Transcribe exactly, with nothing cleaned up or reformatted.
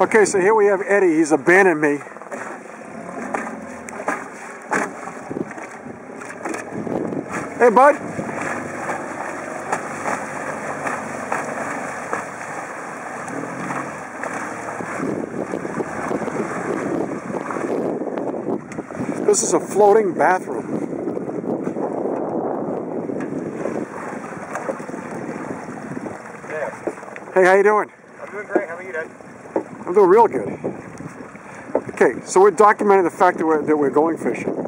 Okay, so here we have Eddie. He's abandoned me. Hey, bud. This is a floating bathroom. Yeah. Hey, how you doing? I'm doing great. How are you, Dad? I'm doing real good. Okay, so we're documenting the fact that we're, that we're going fishing.